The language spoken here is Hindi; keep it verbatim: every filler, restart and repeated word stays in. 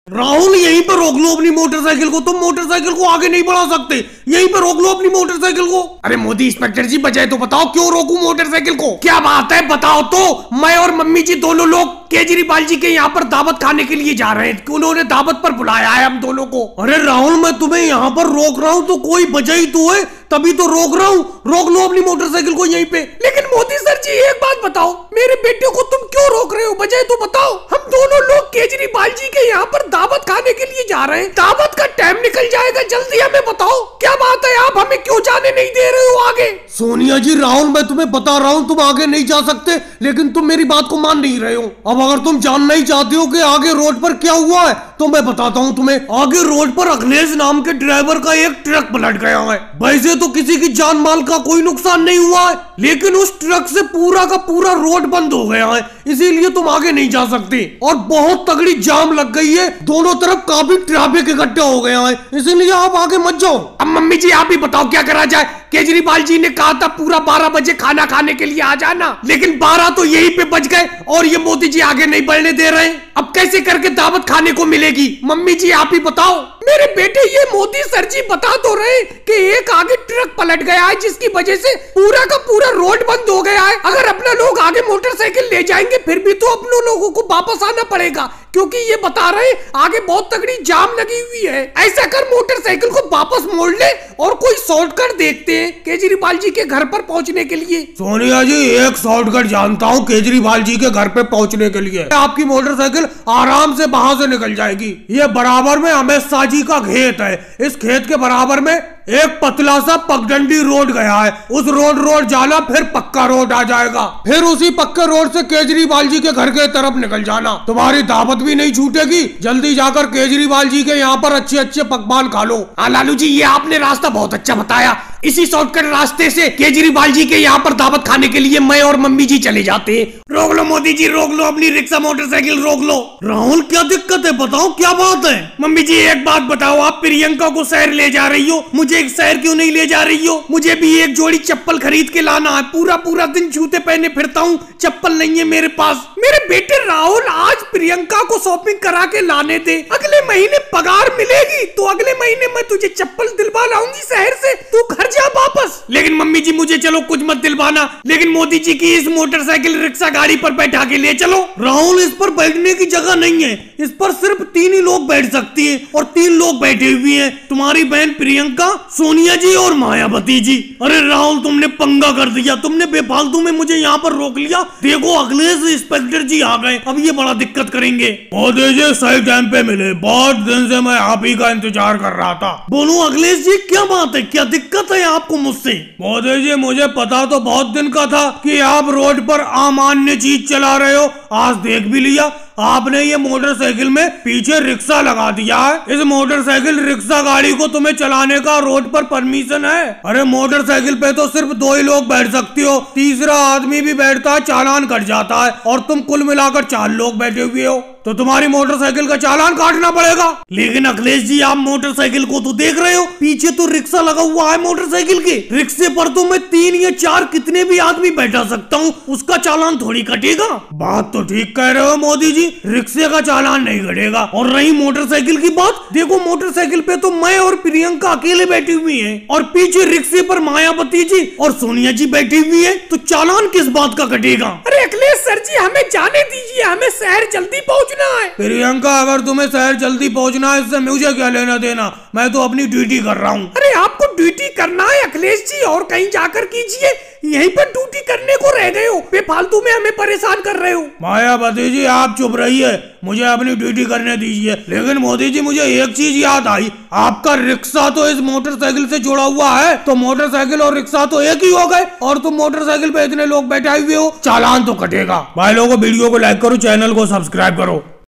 राहुल यहीं पर रोक लो अपनी मोटरसाइकिल को, तुम मोटरसाइकिल को आगे नहीं बढ़ा सकते, यहीं पर रोक लो अपनी मोटरसाइकिल को। अरे मोदी इंस्पेक्टर जी बजाय तो बताओ क्यों रोकूं मोटरसाइकिल को? क्या बात है बताओ तो। मैं और मम्मी जी दोनों लोग केजरीवाल जी के यहाँ पर दावत खाने के लिए जा रहे हैं, उन्होंने दावत पर बुलाया है हम दोनों को। अरे राहुल मैं तुम्हें यहाँ पर रोक रहा हूँ तो कोई वजह ही तो है, तभी तो रोक रहा हूँ। रोक लो अपनी मोटरसाइकिल को यहीं पे। लेकिन मोदी सर जी एक बात बताओ, मेरे बेटे को तुम क्यों रोक रहे हो, वजह तो बताओ। हम दोनों लोग केजरीवाल जी के यहाँ पर दावत खाने के लिए जा रहे हैं, दावत का टाइम निकल जाएगा, जल्दी हमें बताओ क्या बात है, आप हमें क्यों जाने नहीं दे रहे हो आगे? सोनिया जी राहुल मैं तुम्हें बता रहा हूँ तुम आगे नहीं जा सकते, लेकिन तुम मेरी बात को मान नहीं रहे हो। अब अगर तुम जानना ही चाहते हो कि आगे रोड पर क्या हुआ है तो मैं बताता हूँ तुम्हें। आगे रोड पर अखिलेश नाम के ड्राइवर का एक ट्रक पलट गया है। वैसे तो किसी की जान माल का कोई नुकसान नहीं हुआ है, लेकिन उस ट्रक से पूरा का पूरा रोड बंद हो गया है, इसीलिए तुम आगे नहीं जा सकते। और बहुत तगड़ी जाम लग गई है, दोनों तरफ काफी ट्रैफिक इकट्ठा हो गया है, इसीलिए आप आगे मत जाओ। अब मम्मी जी आप ही बताओ क्या करा जाए? केजरीवाल जी ने कहा था पूरा बारह बजे खाना खाने के लिए आ जाना, लेकिन बारह तो यहीं पे बच गए और ये मोदी जी आगे नहीं बढ़ने दे रहे हैं। अब कैसे करके दावत खाने को मिलेगी? मम्मी जी आप ही बताओ। मेरे बेटे ये मोदी सर जी बता तो रहे कि एक आगे ट्रक पलट गया है जिसकी वजह से पूरा का पूरा रोड बंद हो गया है। अगर अपना लोग आगे मोटरसाइकिल ले जाएंगे फिर भी तो अपने लोगों को वापस आना पड़ेगा, क्योंकि ये बता रहे आगे बहुत तगड़ी जाम लगी हुई है। ऐसा कर मोटरसाइकिल को वापस मोड़ ले और कोई शॉर्टकट देखते हैं केजरीवाल जी के घर पर पहुंचने के लिए। सोनिया जी एक शॉर्टकट जानता हूँ केजरीवाल जी के घर पे पहुंचने के लिए। आपकी मोटरसाइकिल आराम से वहां से निकल जाएगी। ये बराबर में अमित शाह जी का खेत है, इस खेत के बराबर में एक पतला सा पगडंडी रोड गया है, उस रोड रोड जाना फिर पक्का रोड आ जाएगा, फिर उसी पक्के रोड से केजरीवाल जी के घर के तरफ निकल जाना। तुम्हारी दावत भी नहीं छूटेगी, जल्दी जाकर केजरीवाल जी के यहाँ पर अच्छे अच्छे पकवान खा लो। हाँ लालू जी ये आपने रास्ता बहुत अच्छा बताया, इसी शॉर्टकट रास्ते से केजरीवाल जी के यहाँ पर दावत खाने के लिए मैं और मम्मी जी चले जाते हैं। रोक लो मोदी जी रोक लो, अपनी रिक्शा मोटरसाइकिल रोक लो। राहुल क्या दिक्कत है बताओ क्या बात है? मम्मी जी एक बात बताओ, आप प्रियंका को शहर ले जा रही हो, मुझे एक शहर क्यों नहीं ले जा रही हो? मुझे भी एक जोड़ी चप्पल खरीद के लाना है, पूरा पूरा दिन जूते पहने फिरता हूँ, चप्पल नहीं है मेरे पास। मेरे बेटे राहुल आज प्रियंका को शॉपिंग करा के लाने दे, अगले महीने पगार मिलेगी तो अगले महीने मैं तुझे चप्पल दिलवा लाऊंगी शहर से, तू घर जा वापस। लेकिन मम्मी जी मुझे चलो कुछ मत दिलवाना, लेकिन मोदी जी की इस मोटरसाइकिल रिक्शा गाड़ी पर बैठा के ले चलो। राहुल इस पर बैठने की जगह नहीं है, इस पर सिर्फ तीन ही लोग बैठ सकती है और तीन लोग बैठे हुए हैं, तुम्हारी बहन प्रियंका, सोनिया जी और मायावती जी। अरे राहुल तुमने पंगा कर दिया, तुमने बेफालतू में मुझे यहाँ पर रोक लिया। देखो अखिलेश इंस्पेक्टर जी आ गए, अब ये बड़ा दिक्कत करेंगे। मोदी जी सही टाइम पे मिले, बहुत दिन से मैं आप ही का इंतजार कर रहा था। बोलो अखिलेश जी क्या बात है, क्या दिक्कत है आपको मुझसे? मोदी जी मुझे पता तो बहुत दिन का था कि आप रोड पर अमान्य चीज चला रहे हो, आज देख भी लिया। आपने ये मोटरसाइकिल में पीछे रिक्शा लगा दिया है। इस मोटरसाइकिल रिक्शा गाड़ी को तुम्हें चलाने का रोड पर परमिशन है? अरे मोटरसाइकिल पे तो सिर्फ दो ही लोग बैठ सकते हो, तीसरा आदमी भी बैठता है चालान कट जाता है, और तुम कुल मिलाकर चार लोग बैठे हुए हो, तो तुम्हारी मोटरसाइकिल का चालान काटना पड़ेगा। लेकिन अखिलेश जी आप मोटरसाइकिल को तो देख रहे हो, पीछे तो रिक्शा लगा हुआ है मोटरसाइकिल के, रिक्शे पर तो मैं तीन या चार कितने भी आदमी बैठा सकता हूँ, उसका चालान थोड़ी कटेगा। बात तो ठीक कह रहे हो मोदी जी, रिक्शे का चालान नहीं कटेगा। और रही मोटरसाइकिल की बात, देखो मोटरसाइकिल पे तो मैं और प्रियंका अकेले बैठी हुई हैं और पीछे रिक्शे पर मायावती जी और सोनिया जी बैठी हुई है, तो चालान किस बात का कटेगा? अरे अखिलेश सर जी हमें जाने दीजिए, हमें शहर जल्दी पहुँचना है। प्रियंका अगर तुम्हें शहर जल्दी पहुँचना है इससे मुझे क्या लेना देना, मैं तो अपनी ड्यूटी कर रहा हूँ। अरे आपको ड्यूटी करना है अखिलेश जी, और कहीं जाकर कीजिए, यहीं पर ड्यूटी करने को रह गए हो, बेफालतू में हमें परेशान कर रहे हो। मायावती जी आप चुप रहिए, मुझे अपनी ड्यूटी करने दीजिए। लेकिन मोदी जी मुझे एक चीज याद आई, आपका रिक्शा तो इस मोटरसाइकिल से जुड़ा हुआ है, तो मोटरसाइकिल और रिक्शा तो एक ही हो गए, और तुम मोटरसाइकिल पे इतने लोग बैठे हुए हो, चालान तो कटेगा। भाई लोगों वीडियो को लाइक करो, चैनल को सब्सक्राइब करो।